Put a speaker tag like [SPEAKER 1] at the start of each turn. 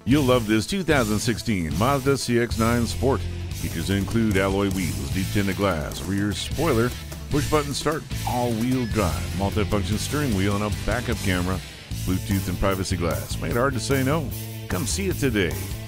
[SPEAKER 1] You'll love this 2016 Mazda CX-9 Sport. Features include alloy wheels, deep tinted glass, rear spoiler, push-button start, all-wheel drive, multifunction steering wheel, and a backup camera, Bluetooth and privacy glass. Made hard to say no. Come see it today.